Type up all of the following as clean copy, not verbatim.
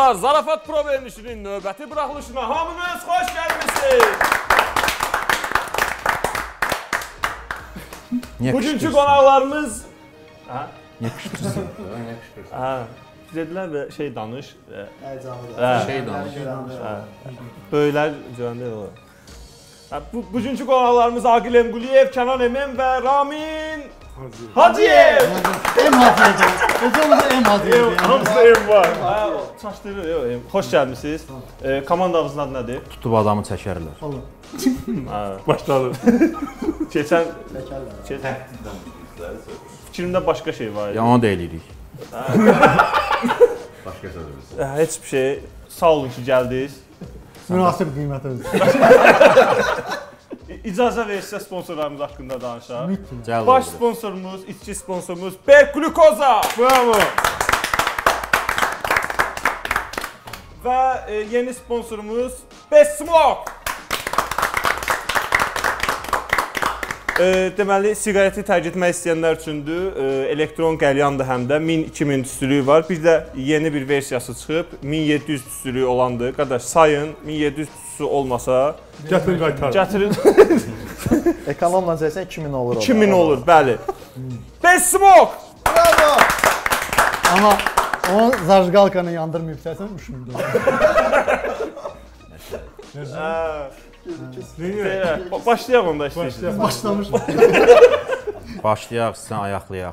dostlar, Zarafat Pro verilişinin növbəti buraxılışına hamınız xoş gəlmişsiniz. Bugünkü qonaqlarımız... Niyə qışqırsın? Dedilər və şey danış. Şey danış. Böylər görəndə olur. Bugünkü qonaqlarımız Aqil Emquliyev, Kənan Emem və Ramin Hacıyev. Em Hacıyev. Özümüzdə Em Hacıyev. Hamısı Em var. Çaşdırır, xoş gəlmisiniz. Komandamızın adı nədir? Tutub adamı çəkərlər. Başladı. Keçən... Fikrimdə başqa şey var idi. Ya onu da eləyirik. Başqa sözümüz. Heç bir şey. Sağ olun ki, gəldiniz. Münasib qiymət özü. İcazə verirsə sponsorlarımız haqqında danışaq. Baş sponsorumuz, içki sponsorumuz Berk Glukoza. Bravo. Və yeni sponsorumuz Best Smoke. Deməli, siqareti tərk etmək istəyənlər üçündür. Elektron qəlyandır həm də 1000-2000 tüstülüyü var. Bir də yeni bir versiyası çıxıb. 1700 tüstülüyü olandır. Qardaş, sayın, 1700 tüstüsü olmasa... Gətirin qaytarın. Gətirin. Ekonomla çəksən 2000 olur. 2000 olur, bəli. Best Smoke! Bravo! Amma onu zajgalkanı yandırmayıb səsən 3000 olur. Başlayaq onda istəyirsən. Başlamış. Başlayaq, sən ayaqlayaq.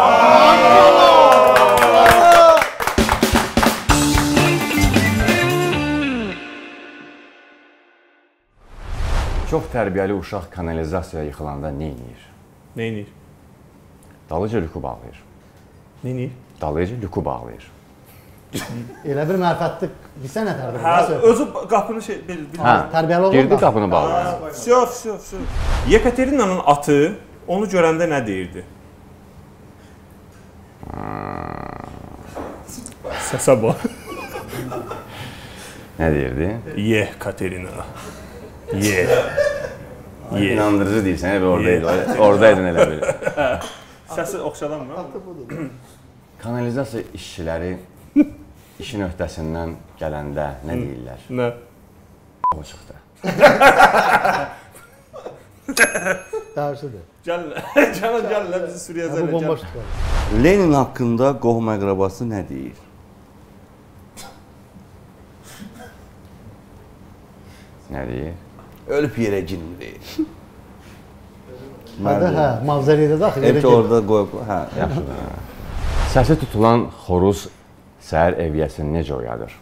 Çox tərbiyəli uşaq kanalizasiyaya yıxılanda nə edir? Nə edir? Dalıca lüku bağlayır. Nə edir? Dalıca lüku bağlayır. Elə bir mərfətli bilsə nə tərbiyə? Özü qapını şey bilmir. Tərbiyəli olur. Girdi qapını bağlayır. Всё. Yekaterina'nın atı onu görəndə nə deyirdi? Səsə bax. Nə deyirdi? Yekaterina. İnandırıcı deyirsən, oradaydın elə belə. Səsi oxşadanmı? Kanalizasiya işçiləri işin öhdəsindən gələndə nə deyirlər? Nə? O çıxdı. Dərsidir. Gəlin, bizi Suriyə Bu zələ bomboş gəl. çıxar. Lenin haqqında qohum əqrabası nə deyir? Nə deyir? Ölüb yerə girmir. Hə, mavzəliyə də axı. Hep orada qoyub, hə, Yaxşıdır. Səsi tutulan xoruz səhər eviyyəsini necə oyadır?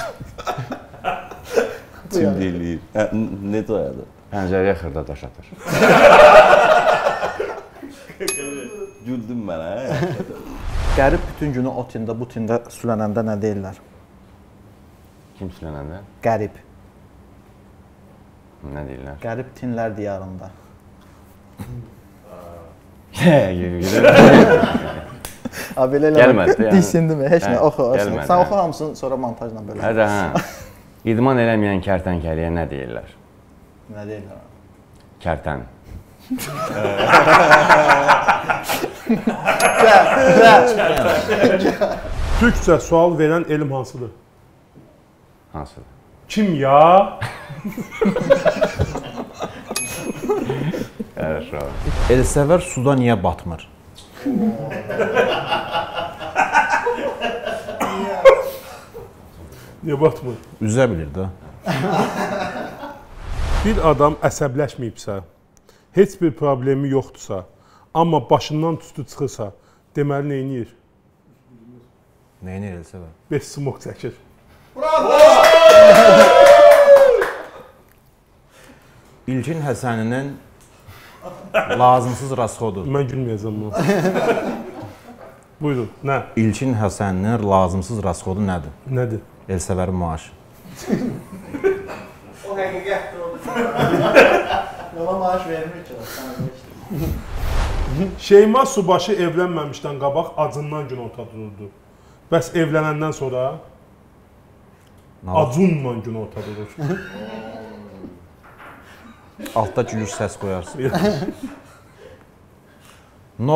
Kim deyir? Necə oyadır? Pəncərəyə xırda daş atır. Güldüm mən, hə? Qərib bütün günü o tində, bu tində sülənəndə nə deyirlər? Kim sülənəndə? Qərib. Nə deyirlər? Qərib tinlər diyarında. Belə Gəlmədi. Disindimi? Heç nə, oxu. Gəlmədi. Sən oxu hamısını, sonra montajla belə. Hə. İdman eləməyən kərtənkəliyə nə deyirlər? Nə deyirlər? Kərtən. Türkcə sual verən elm hansıdır? Hansıdır? Kimya. Elsəvər suda niyə batmır? Niyə batmır? Üzə bilir də. Bir adam əsəbləşməyibsə, heç bir problemi yoxdursa, amma başından tüstü çıxırsa, deməli nə edir? Nə edir Elsəvər? Best Smoke çəkir. İlkin Həsəninin lazımsız rasxodu. Mən gülməyəcəm bunu. Buyurun, nə? İlkin Həsəninin lazımsız rasxodu nədir? Nədir? Elsəvərin maaşı. O həqiqətdir o. Yola maaş vermir ki. Şeyma Subaşı evlənməmişdən qabaq acından günorta dururdu. Bəs evlənəndən sonra acunla günorta durur. Altda gülür səs qoyarsın.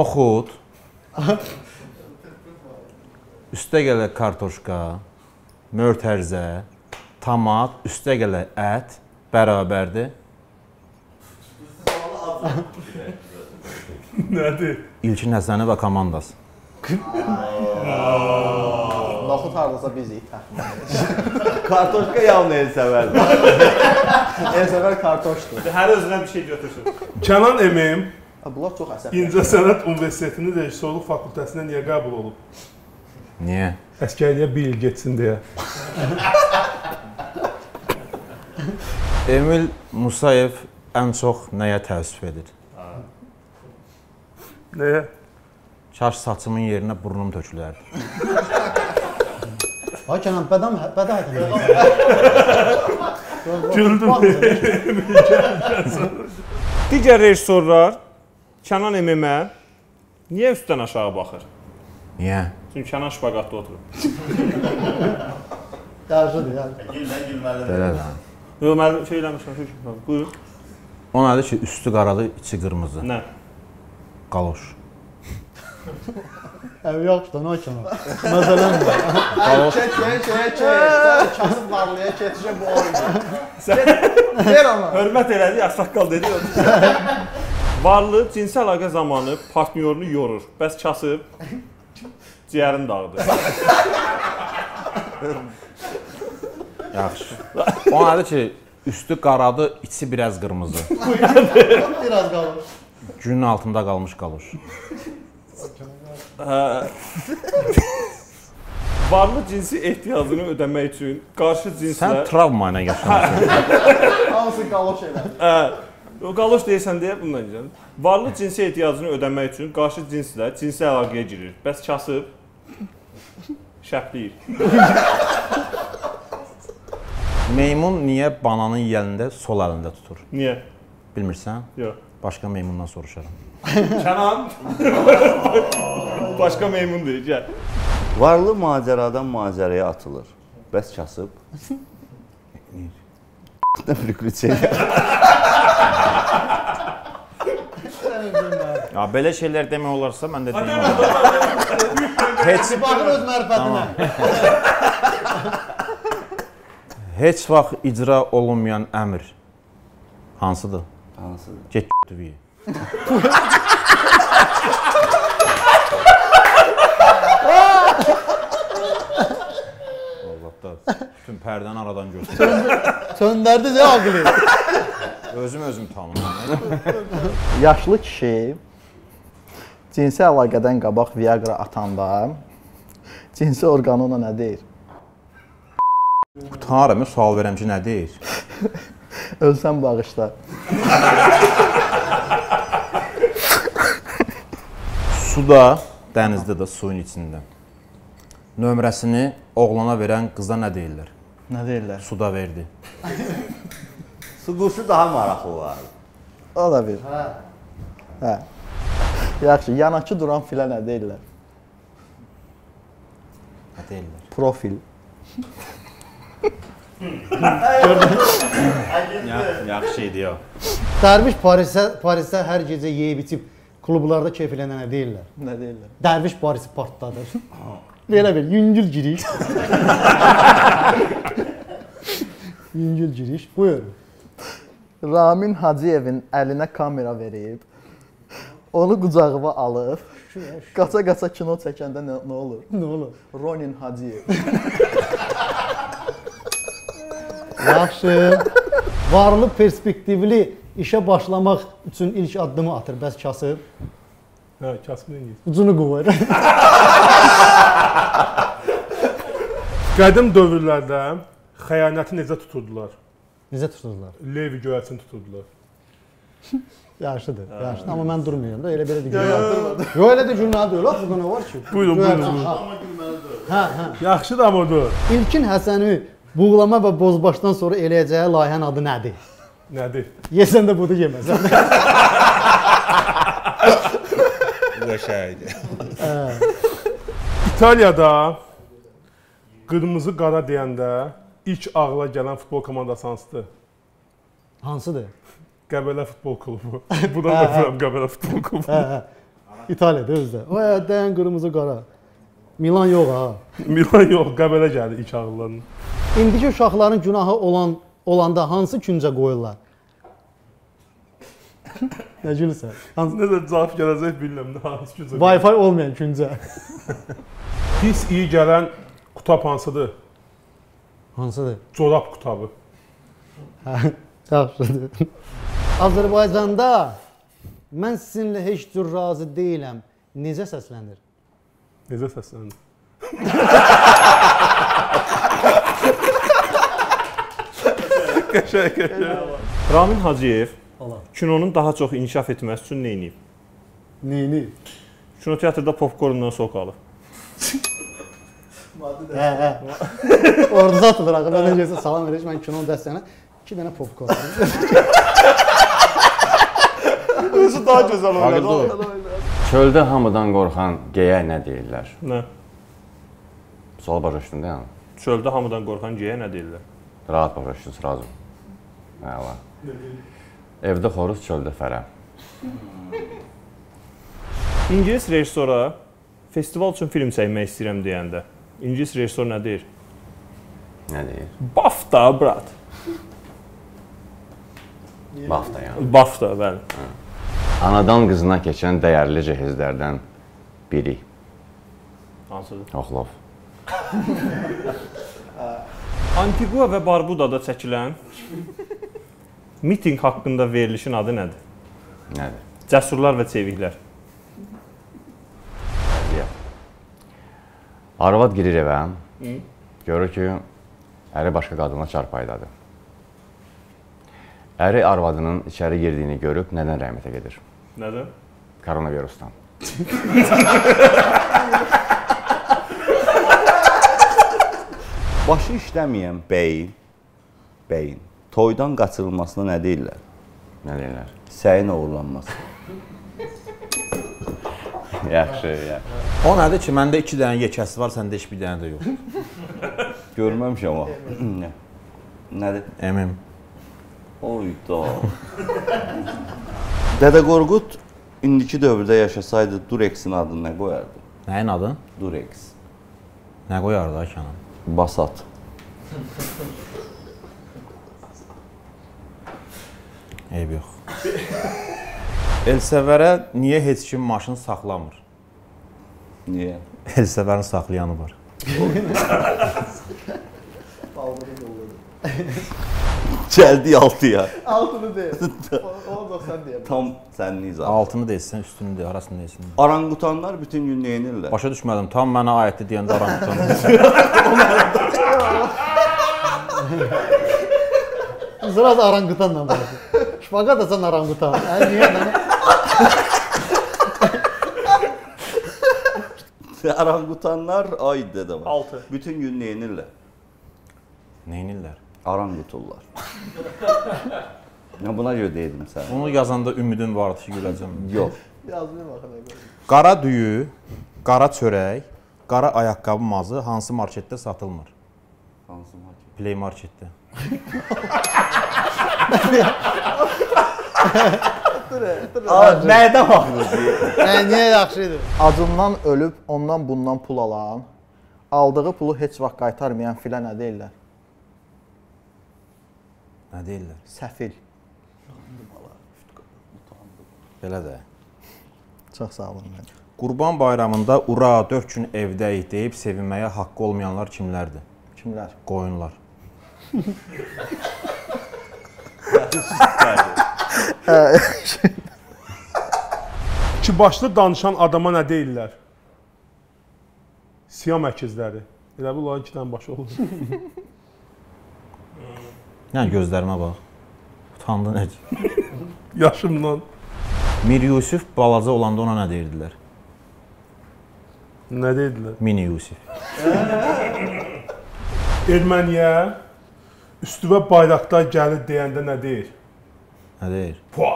Noxud, üstə gələ kartoşka, mötərizə, tomat, üstə gələ ət bərabərdir. Nədir? İlkin Həsənov və komandası. Noxud hardasa biz itər. Kartoşka yavını el sevərdim. En səvər kartoşdur. Hər özünə bir şey götürsün. Kənan Əmim Bunlar çox əsəbli. İncəsənət Universitetinin rejissorluq fakültəsinə niyə qəbul olub? Niyə? Əskərliyə bir il getsin deyə. Emil Musayev ən çox nəyə təəssüf edir? Nəyə? Kaş saçımın yerinə burnum tökülərdi. Ay Kənan, bədə hədəm. Güldüm. Digər rejissorlar Kənan Əmimə niyə üstdən aşağı baxır? Niyə? Çünki Kənan şpaqatda oturur. Yaxşıdır, yəni. Belə də. Yox, mən şey eləmişəm. Buyur. O nədir ki, üstü qaradır, içi qırmızı. Nə? Qaloş. Yaxşıdır, nə Kənan? Məsələn bu. Çək. Kasıb varlıya keçəcək bu oyunu. Ver ona. Hörmət elədi, saqqal dedi. Varlı cinsi əlaqə zamanı partnyorunu yorur. Bəs kasıb ciyərini dağıdır. Yaxşı. O nədir ki, üstü qaradır, içi biraz qırmızı. Biraz qalır. Günün altında qalmış qaloş. Varlı cinsi ehtiyacını ödəmək üçün qarşı cinslə... Sən travma ilə yaşamısın. Hansı qaloş elə. O qaloş deyirsən deyə bundan deyirəm. Varlı cinsi ehtiyacını ödəmək üçün qarşı cinslə cinsi əlaqəyə girir. Bəs kasıb şəpləyir. Meymun niyə bananın yəlində sol əlində tutur? Niyə? Bilmirsən? Yox. Başqa meymundan soruşaram. Kənan. Başqa meymun deyir, gəl. Varlı macəradan macəraya atılır. Bəs kasıb? Nə priключение? Ya belə şeylər demək olarsa mən də deyim. Baxın öz mərifətinə. Heç vaxt icra olunmayan əmr hansıdır? Hansıdır? Get götüvü. Allah'da bütün pərdəni aradan götür. Söndərdi də ağlı. Özüm tanımıyorum. Yaşlı kişi cinsi əlaqədən qabaq Viagra atanda cinsi orqanı ona nə deyir? Utanarım, sual verəm ki, nə deyir? Ölsən bağışla. Suda, dənizdə də, suyun içində. Nömrəsini oğlana verən qıza nə deyirlər? Nə deyirlər? Suda verdi. Su quşu daha maraqlı var. O da bir. Hə. Yaxşı, yanakı duran filə nə deyirlər? Nə deyirlər? Profil. Yaxşı idi ya. Dərviş Parisdə hər gecə yeyib içib klublarda keyf eləyənə nə deyirlər? Nə deyirlər? Dərviş Parisi partladır. Belə bir yüngül giriş. Yüngül giriş. Buyur. Ramin Hacıyevin əlinə kamera verib, onu qucağıma alıb, qaça-qaça kino çəkəndə nə olur? Nə olur? Ronin Hacıyev. Yaxşı. Varlı perspektivli işə başlamaq üçün ilk addımı atır. Bəs kasıb Hə, kasıb nə edir? ucunu quvur. Qədim dövrlərdə xəyanəti necə tuturdular? Necə tuturdular? Levi göyərçin tuturdular. Yaxşıdır, yaxşıdır. Amma mən durmuyorum da, elə belə də günah. Yox, elə də günah deyil. Burada nə var ki? Buyurun. Hə. Yaxşıdır amma dur. İlkin Həsəni buğlama və bozbaşdan sonra eləyəcəyi layihənin adı nədir? Nədir? Yesən də budur, yeməsən də. Qəşəngdir. İtaliyada qırmızı qara deyəndə ilk ağla gələn futbol komandası hansıdır? Hansıdır? Qəbələ futbol klubu. Buradan da bilirəm Qəbələ futbol klubu. Hə. İtaliyada özdə. O əydən qırmızı qara. Milan yox ha. Milan yox, Qəbələ gəldi ilk ağıllarına. İndiki uşaqların günahı olanda hansı küncə qoyurlar? Nə gülürsən? Necə cavab gələcək bilmirəm, nə hansı gücə. Wi-Fi olmayan küncə. Pis iyi gələn qutab hansıdır? Hansıdır? Corab qutabı. Hə, yaxşıdır. Azərbaycanda mən sizinlə heç cür razı deyiləm. Necə səslənir? Necə səslənir? Qəşəng. Ramin Hacıyev kinonun daha çox inkişaf etməsi üçün nə edib? Neyini? Kinoteatrda popkorndan soq alıb. Hə. Orada satılır axı. Mən necəsə salam veririk. Mən kino dəstəyinə 2 dənə popcorn aldım. Özü daha gözəl Fağırdı. Çöldə hamıdan qorxan geyə nə deyirlər? Nə? Sual başa düşdün də yəni. Çöldə hamıdan qorxan geyə nə deyirlər? Rahat başa düşdün, razı. Əla. Evdə xoruz, çöldə fərə. İngilis rejissora festival üçün film çəkmək istəyirəm deyəndə İngilis rejissor nə deyir? Nə deyir? BAFTA, brat. BAFTA yəni. BAFTA, bəli. Anadan qızına keçən dəyərli cəhizlərdən biri. Hansıdır? Oxlov. Antigua və Barbudada çəkilən mitinq haqqında verilişin adı nədir? Nədir? Cəsurlar və çeviklər. Arvad girir evə, görür ki, əri başqa qadınla çarpaydadır. Əri arvadının içəri girdiyini görüb, nədən rəhmətə gedir? Nədir? Koronavirusdan. Başı işləməyən bəyin toydan qaçırılmasına nə deyirlər? Nə deyirlər? Səyin uğurlanması. Yaxşı, yaxşı. O nədir ki, məndə 2 dənə yekəsi var, səndə heç bir dənə də yox. Görməmişəm o. Nədir? Əmim. Oyda. Dədə Qorqud indiki dövrdə yaşasaydı Durexin adını nə qoyardı? Nəyin adı? Durex. Nə qoyardı ay Kənan? Basat. Eyb yox. Elsəvərə niyə heç kim maşın saxlamır? Niyə? Elsəvərin saxlayanı var. Gəldi 6-ya. Altını deyil. Onu da sən deyəm. Tam sənin izah. Altını deyilsən, üstünü deyil, arasını deyilsin. Orangutanlar bütün gün neyinirlər? Başa düşmədim, tam mənə ayətli deyəndə orangutan. Zıraz orangutanla başlayır. Şpagat da sən orangutan. Niyə mənə? Orangutanlar ay dədə var. 6. Bütün gün neyinirlər? Neynirlər? Arangutullar. Ya buna görə deydim sən. Onu yazanda ümidin vardı ki, güləcəm. Yox. Yazmaya baxın. Qara düyü, qara çörək, qara ayaqqabı mazı hansı marketdə satılmır? Hansı market? Play marketdə. Nədən baxdınız? Niyə yaxşıdır? Acından ölüb ondan bundan pul alan, aldığı pulu heç vaxt qaytarmayan filə nə deyirlər? Nə deyirlər? Səfil. Belə də. Çox sağ olun. Qurban bayramında ura 4 gün evdəyik deyib sevinməyə haqqı olmayanlar kimlərdir? Kimlər? Qoyunlar. İki başlı danışan adama nə deyirlər? Siyam əkizləri. Elə bu onların 2 dənə başı olur. Yəni gözlərimə bax. Utandı necə? Yaşımdan. Mir Yusif balaca olanda ona nə deyirdilər? Nə deyirlər? Mini Yusif. Erməniyə üstüvə bayraqlar gəlir deyəndə nə deyir? Nə deyir? Pua!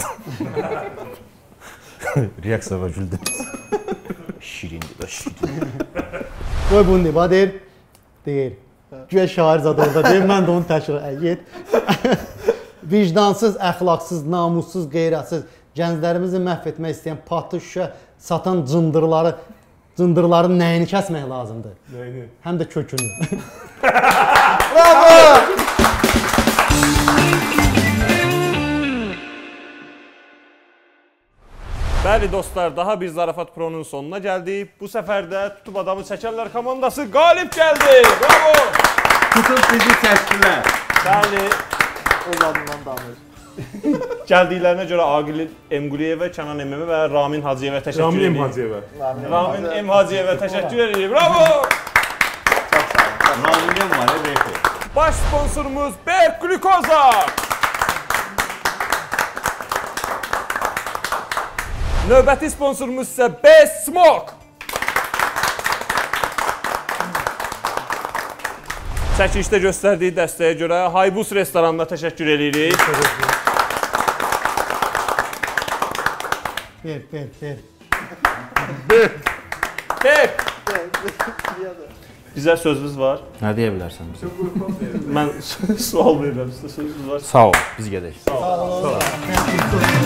Reaksiya güldüm. Şirindir də şirin. Qoy bunu deyib, ha deyir. Deyir. Güya şair zad orada deyir, mən də onu təkrar get. Vicdansız, əxlaqsız, namussuz, qeyrətsiz, gənclərimizi məhv etmək istəyən patlı şüşə satan cındırları Cındırların nəyini kəsmək lazımdır? Nəyini? Həm də kökünü. Bəli dostlar, daha bir Zarafat Pro'nun sonuna gəldik. Bu səfər də Tutub Adamı Çəkərlər komandası qalib gəldi. Bravo! Tutub bizi çəkdilər. Bəli, Öz adından danış. gəldiklərinə görə Aqil Emquliyevə, Kənan Eməmə və Ramin Hacıyevə təşəkkür Ramin edirik. Hacıyevə. Ramin M. Hacıyevə təşəkkür edirik. Bravo! Ramin var, Reyfi. Baş sponsorumuz Berk Glukoza. Növbəti sponsorumuz isə Best Smoke. Çəkilişdə göstərdiyi dəstəyə görə Haybus restoranına təşəkkür edirik. Ver. Berk! Bizə sözünüz var. Nə deyə bilərsən bizə? Mən sual verirəm, sizə sözünüz var. Sağ ol, biz gedək. Sağ olun.